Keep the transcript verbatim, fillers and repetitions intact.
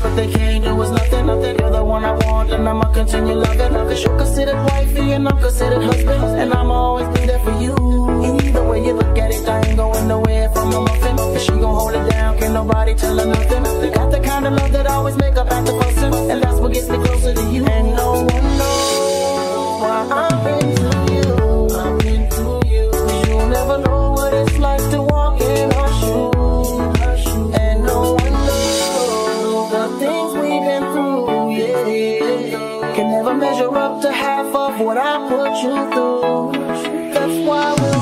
but they can't do is nothing, nothing. You're the one I want, and I'ma continue loving. Cause you're considered wifey, and I'm considered husband, and I'ma always be there for you. Either way you look at it, I ain't going nowhere from a muffin. If she gon' hold it down, can't nobody tell her nothing. They got the kind of love that always make up after fussing, and that's what gets me closer to you. And no one knows why I'm into you. I'm into you. Cause you'll never know what it's like to walk in her shoes. And no one knows the things we've been through, yeah, can never measure up to half of what I put you through. That's why we'll